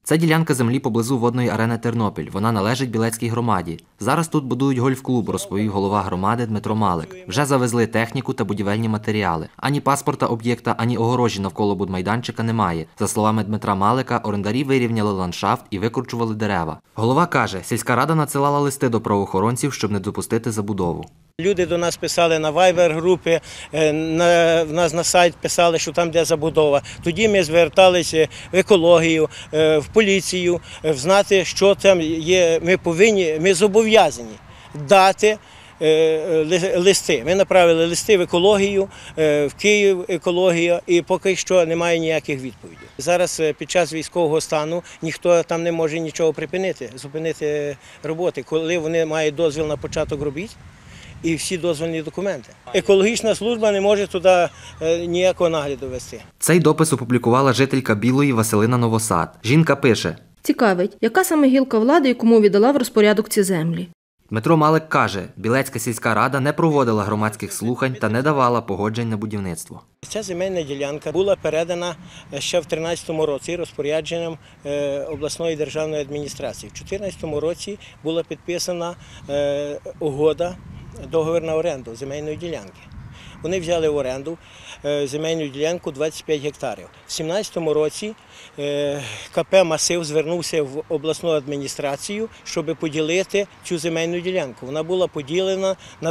Це ділянка землі поблизу водної арени «Тернопіль». Вона належить Білецькій громаді. Зараз тут будують гольф-клуб, розповів голова громади Дмитро Малик. Вже завезли техніку та будівельні матеріали. Ані паспорта об'єкта, ані огорожі навколо будмайданчика немає. За словами Дмитра Малика, орендарі вирівняли ландшафт і викорчували дерева. Голова каже, сільська рада надсилала листи до правоохоронців, щоб не допустити забудову. Люди до нас писали на Viber-групи, в нас на сайт писали, що там де забудова. Тоді ми зверталися в екологію, в поліцію, знати, що там є. Ми зобов'язані дати листи. Ми направили листи в екологію, в Київ екологія, і поки що немає ніяких відповідей. Зараз під час військового стану ніхто там не може нічого припинити, зупинити роботи, коли вони мають дозвіл на початок робіт. І всі дозвільні документи. Екологічна служба не може туди ніякого нагляду вести. Цей допис опублікувала жителька Білої Василина Новосад. Жінка пише: «Цікавить, яка саме гілка влади і кому віддала в розпорядок ці землі?» Дмитро Малик каже, Білецька сільська рада не проводила громадських слухань та не давала погоджень на будівництво. Ця земельна ділянка була передана ще в 2013 році розпорядженням обласної державної адміністрації. В 2014 році була підписана угода, договір на оренду земельної ділянки. Вони взяли в оренду земельну ділянку 25 гектарів. В 2017 році КП «Масив» звернувся в обласну адміністрацію, щоб поділити цю земельну ділянку. Вона була поділена на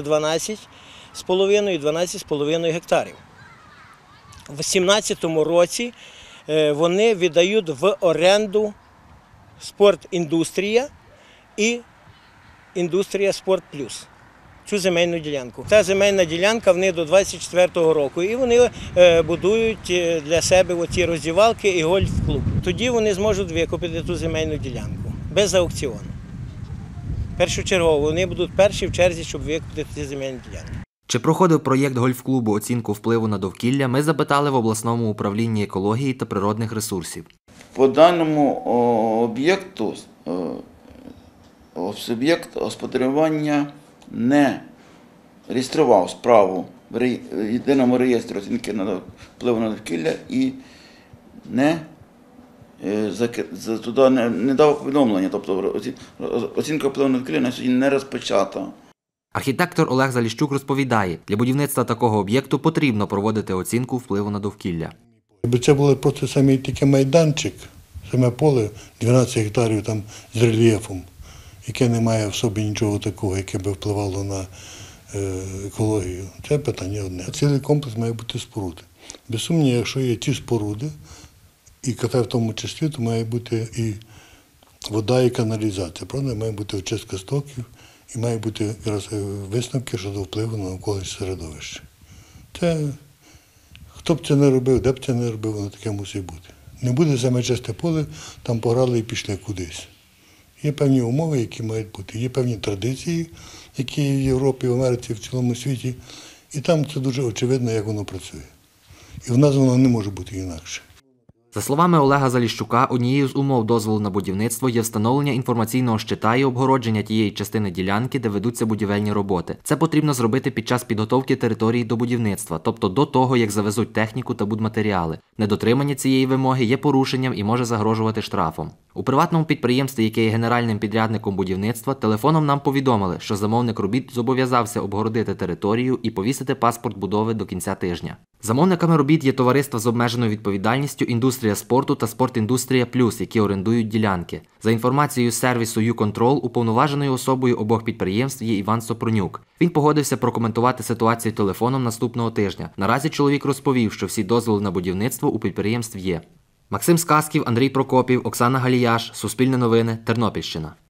12,5 і 12,5 гектарів. В 2017 році вони віддають в оренду «Спортіндустрія» і «Індустрія Спорт Плюс». Цю земельну ділянку. Та земельна ділянка в них до 2024 року. І вони будують для себе оці роздівалки і гольф-клуб. Тоді вони зможуть викупити ту земельну ділянку без аукціону. Першочергово вони будуть перші в черзі, щоб викупити ці земельні ділянки. Чи проходив проєкт гольф-клубу оцінку впливу на довкілля, ми запитали в обласному управлінні екології та природних ресурсів. По даному об'єкту суб'єкт господарювання не реєстрував справу в єдиному реєстрі оцінки впливу на довкілля і туди не дав повідомлення, тобто оцінка впливу на довкілля на сьогодні не розпочата. Архітектор Олег Заліщук розповідає, для будівництва такого об'єкту потрібно проводити оцінку впливу на довкілля. Якби це було просто самий такий майданчик, саме поле, 12 гектарів там з рельєфом, яке не має в собі нічого такого, яке би впливало на екологію. Це питання одне. Цілий комплекс має бути споруди. Без сумніву, якщо є ті споруди, і кафе в тому числі, то має бути і вода, і каналізація. Правда, має бути очистка стоків, і має бути якраз висновки щодо впливу на навколишнє середовище. Це, хто б це не робив, де б це не робив, воно таке мусить бути. Не буде саме чисте поле, там пограли і пішли кудись. Є певні умови, які мають бути, є певні традиції, які є в Європі, в Америці, в цілому світі, і там це дуже очевидно, як воно працює. І в нас воно не може бути інакше. За словами Олега Заліщука, однією з умов дозволу на будівництво є встановлення інформаційного щита і обгородження тієї частини ділянки, де ведуться будівельні роботи. Це потрібно зробити під час підготовки території до будівництва, тобто до того, як завезуть техніку та будматеріали. Недотримання цієї вимоги є порушенням і може загрожувати штрафом. У приватному підприємстві, яке є генеральним підрядником будівництва, телефоном нам повідомили, що замовник робіт зобов'язався обгородити територію і повісити паспорт будови до кінця тижня. Замовниками робіт є товариства з обмеженою відповідальністю «Індустрія спорту» та «Спортіндустрія Плюс», які орендують ділянки. За інформацією сервісу «Юконтрол», уповноваженою особою обох підприємств є Іван Сопронюк. Він погодився прокоментувати ситуацію телефоном наступного тижня. Наразі чоловік розповів, що всі дозволи на будівництво у підприємств є. Максим Сказків, Андрій Прокопів, Оксана Галіяш, Суспільне новини, Тернопільщина.